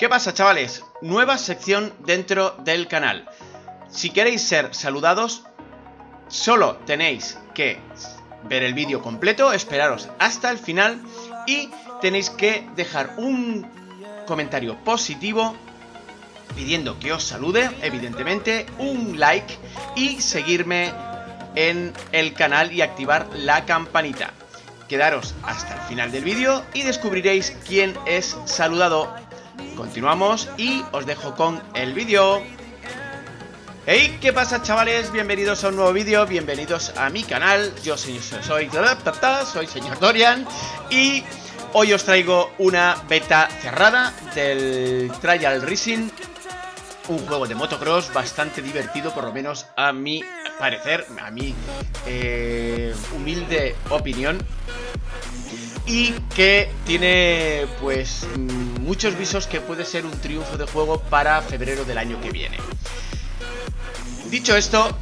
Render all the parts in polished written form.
¿Qué pasa, chavales? Nueva sección dentro del canal. Si queréis ser saludados, solo tenéis que ver el vídeo completo, esperaros hasta el final y tenéis que dejar un comentario positivo pidiendo que os salude, evidentemente, un like y seguirme en el canal y activar la campanita. Quedaros hasta el final del vídeo y descubriréis quién es saludado. Continuamos y os dejo con el vídeo. Hey, ¿qué pasa, chavales? Bienvenidos a un nuevo vídeo, bienvenidos a mi canal. Yo soy señor Dorian y hoy os traigo una beta cerrada del Trial Racing, un juego de motocross bastante divertido, por lo menos a mi parecer, a mi humilde opinión, y que tiene pues muchos visos que puede ser un triunfo de juego para febrero del año que viene. Dicho esto,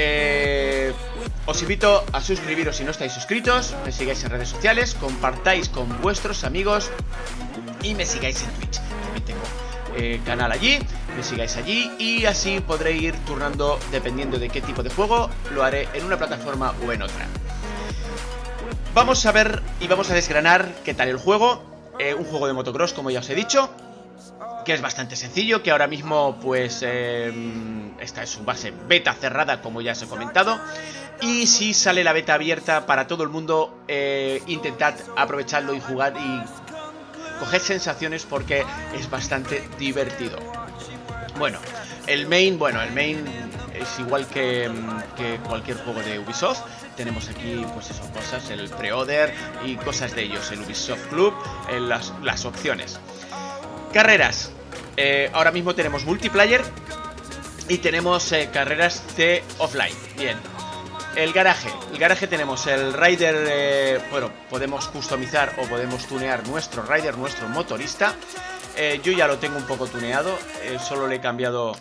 os invito a suscribiros si no estáis suscritos, me sigáis en redes sociales, compartáis con vuestros amigos y me sigáis en Twitch. También tengo canal allí, me sigáis allí y así podré ir turnando dependiendo de qué tipo de juego. Lo haré en una plataforma o en otra. Vamos a ver y vamos a desgranar qué tal el juego. Un juego de motocross, como ya os he dicho, que es bastante sencillo, que ahora mismo pues esta es su base beta cerrada, como ya os he comentado. Y si sale la beta abierta para todo el mundo, intentad aprovecharlo y jugar y coger sensaciones porque es bastante divertido. Bueno, el main es igual que cualquier juego de Ubisoft. Tenemos aquí pues eso, cosas, el pre-order y cosas de ellos, el Ubisoft Club, las opciones. Carreras, ahora mismo tenemos multiplayer y tenemos carreras de offline. Bien, el garaje tenemos el rider, bueno, podemos customizar o podemos tunear nuestro rider, nuestro motorista. Yo ya lo tengo un poco tuneado, solo le he cambiado,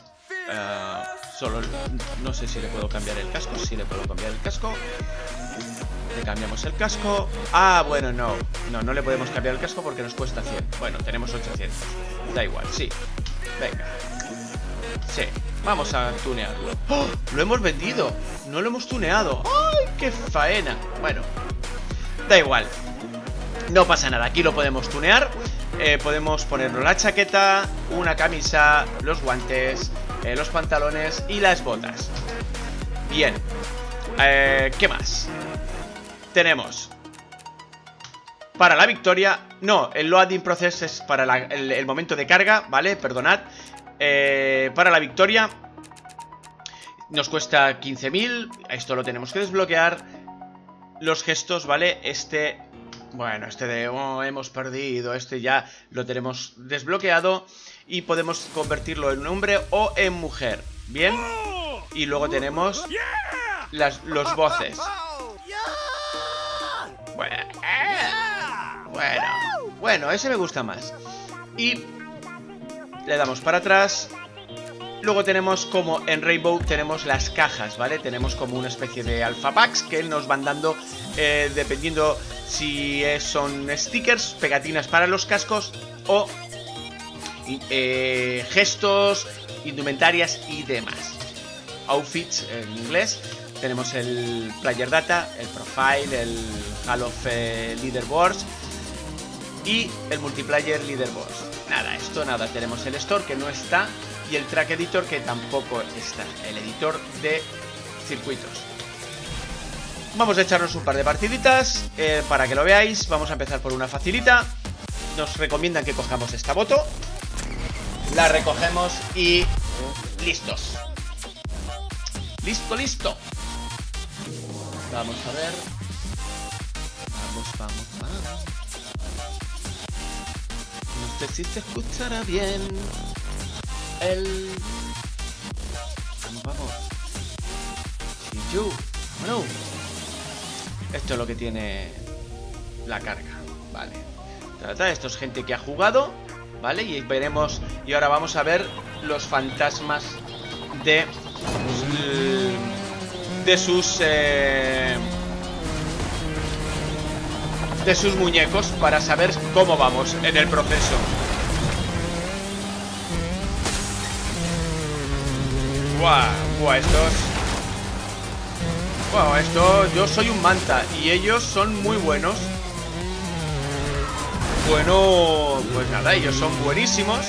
no sé si le puedo cambiar el casco, sí le puedo cambiar el casco. Le cambiamos el casco. Ah, bueno, no le podemos cambiar el casco porque nos cuesta 100. Bueno, tenemos 800. Da igual, sí. Venga. Sí, vamos a tunearlo. ¡Oh! Lo hemos vendido. No lo hemos tuneado. ¡Ay, qué faena! Bueno, da igual. No pasa nada, aquí lo podemos tunear. Podemos ponernos la chaqueta, una camisa, los guantes, los pantalones y las botas. Bien. ¿Qué más? Tenemos para la victoria. No, el loading process es para el momento de carga, ¿vale? Perdonad. Para la victoria nos cuesta 15.000. Esto lo tenemos que desbloquear. Los gestos, ¿vale? Bueno, de hemos perdido, ya lo tenemos desbloqueado. Y podemos convertirlo en hombre o en mujer. Bien. Y luego tenemos los voces. Bueno, ese me gusta más. Y le damos para atrás. Luego tenemos, como en Rainbow, tenemos las cajas, ¿vale? Tenemos como una especie de alpha packs que nos van dando, dependiendo si son stickers, pegatinas para los cascos o gestos, indumentarias y demás. Outfits en inglés. Tenemos el Player Data, el Profile, el Hall of Leaderboards y el Multiplayer Leaderboards. Nada, tenemos el Store que no está y el Track Editor que tampoco está, el editor de circuitos. Vamos a echarnos un par de partiditas para que lo veáis. Vamos a empezar por una facilita. Nos recomiendan que cojamos esta moto. La recogemos y listos. Listo. Vamos a ver. Vamos. No sé si se escuchará bien Vamos. Bueno. Esto es lo que tiene la carga. Vale. Esto es gente que ha jugado, ¿vale? Y veremos. Y ahora vamos a ver los fantasmas de sus muñecos para saber cómo vamos en el proceso. Buah, estos... Wow, yo soy un manta y ellos son muy buenos. Bueno, pues nada, ellos son buenísimos.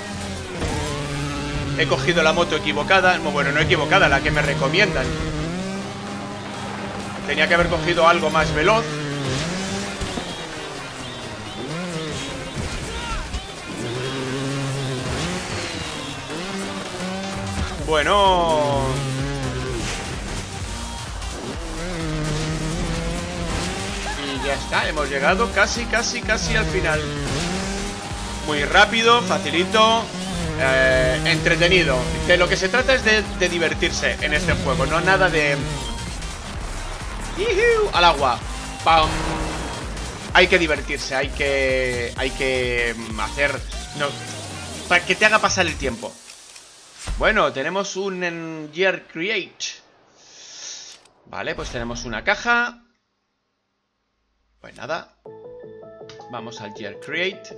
He cogido la moto equivocada. Bueno, no equivocada, la que me recomiendan. Tenía que haber cogido algo más veloz. Bueno... Ya está, hemos llegado casi al final. Muy rápido, facilito, entretenido. De lo que se trata es de divertirse en este juego. No nada de... ¡Yuhu! Al agua. ¡Pam! Hay que divertirse, hay que hacer... No, para que te haga pasar el tiempo. Bueno, tenemos un Gear Create. Vale, pues tenemos una caja. Pues nada, vamos al Gear Create.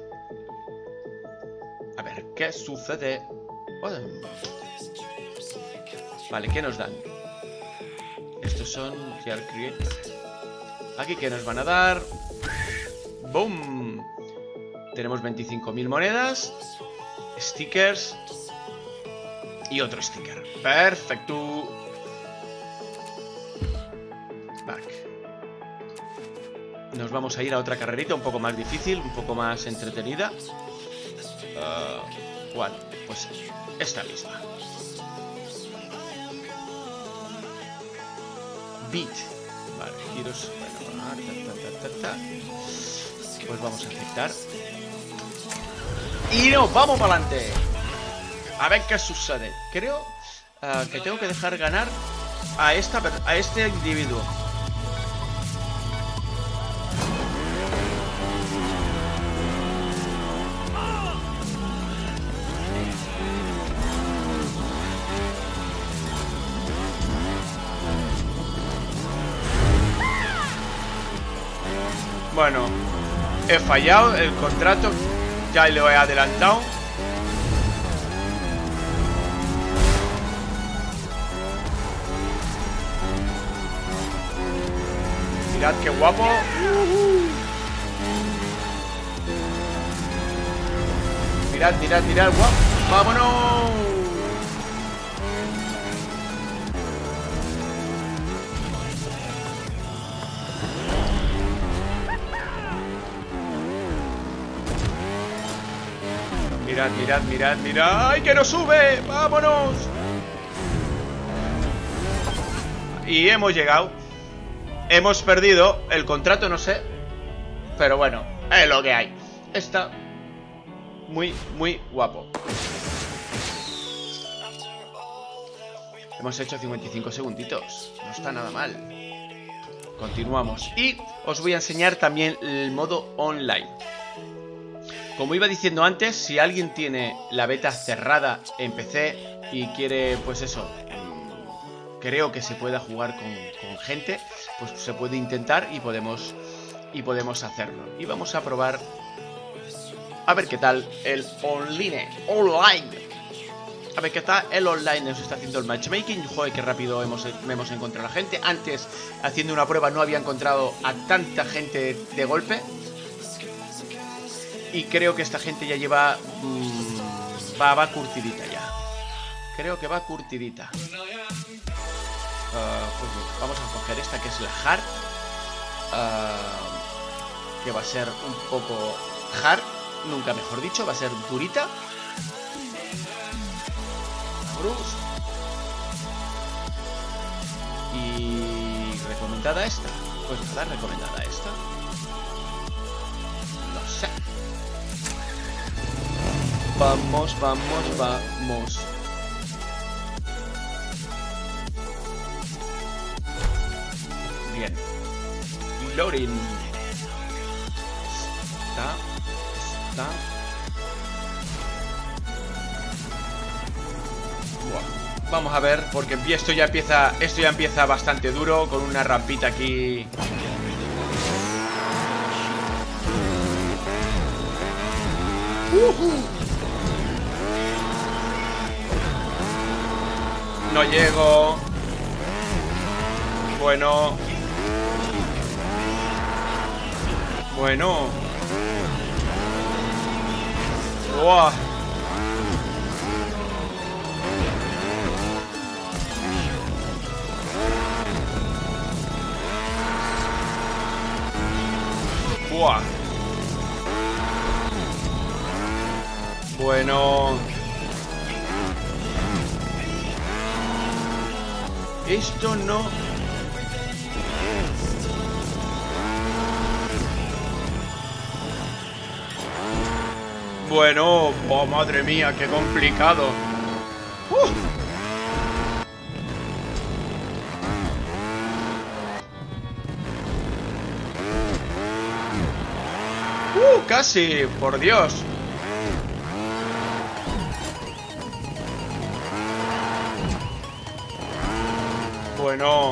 A ver, ¿qué sucede? Vale, ¿qué nos dan? Estos son Gear Create. Aquí, ¿qué nos van a dar? ¡Boom! Tenemos 25.000 monedas, stickers y otro sticker. Perfecto. Back. Nos vamos a ir a otra carrerita un poco más difícil, un poco más entretenida. ¿Cuál? Pues esta misma. Beat. Vale, giros. Bueno, pues vamos a aceptar. Y nos vamos para adelante. A ver qué sucede. Creo que tengo que dejar ganar a este individuo. Bueno, he fallado el contrato, ya lo he adelantado. Mirad qué guapo. Mirad, guapo. ¡Vámonos! Mirad. ¡Ay, que no sube! ¡Vámonos! Y hemos llegado. Hemos perdido el contrato, no sé. Pero bueno, es lo que hay. Está muy guapo. Hemos hecho 55 segunditos. No está nada mal. Continuamos. Y os voy a enseñar también el modo online. Como iba diciendo antes, si alguien tiene la beta cerrada en PC y quiere, pues eso, creo que se pueda jugar con gente, pues se puede intentar y podemos hacerlo. Y vamos a probar a ver qué tal el online. A ver qué tal el online. Nos está haciendo el matchmaking. Joder, qué rápido hemos encontrado a la gente. Antes, haciendo una prueba, no había encontrado a tanta gente de golpe. Y creo que esta gente ya lleva... va curtidita ya. Creo que va curtidita. Pues vamos a coger esta que es la hard. Que va a ser un poco hard. Nunca mejor dicho. Va a ser durita. Bruce. Y... ¿recomendada esta? Pues nada, recomendada esta. No sé. Vamos. Bien. Loading. Está. Buah. Vamos a ver, porque esto ya empieza bastante duro, con una rampita aquí. No llego. Bueno. Bueno. Buah. Buah. Bueno. Esto no... Bueno, oh madre mía, qué complicado. Casi, por Dios. Bueno.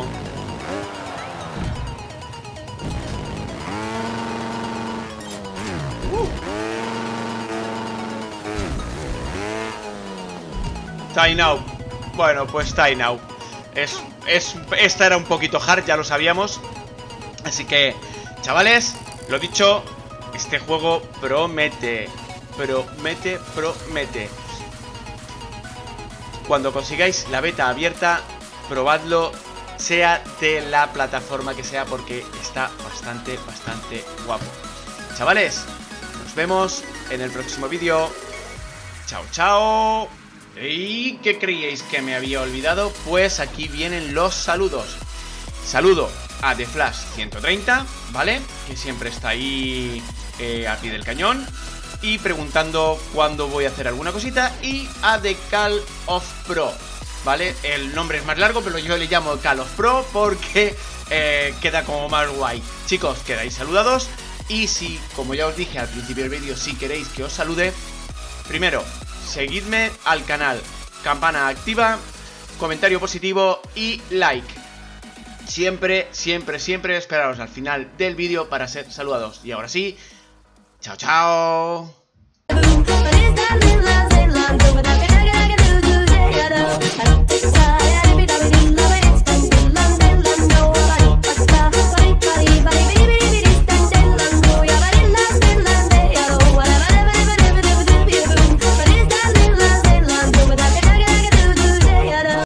Time out. Bueno, pues time out. Esta era un poquito hard, ya lo sabíamos. Así que, chavales, lo dicho, este juego promete. Promete, promete. Cuando consigáis la beta abierta, probadlo, sea de la plataforma que sea, porque está bastante guapo. Chavales, nos vemos en el próximo vídeo. Chao, chao. ¿Y qué creíais que me había olvidado? Pues aquí vienen los saludos. Saludo a The Flash 130, ¿vale? Que siempre está ahí a pie del cañón y preguntando cuándo voy a hacer alguna cosita. Y a The Call of Pro, ¿vale? El nombre es más largo, pero yo le llamo Call of Pro porque queda como más guay. Chicos, quedáis saludados. Y si, como ya os dije al principio del vídeo, si queréis que os salude, primero, seguidme al canal, campana activa, comentario positivo y like. Siempre, siempre, siempre esperaros al final del vídeo para ser saludados. Y ahora sí, chao, chao.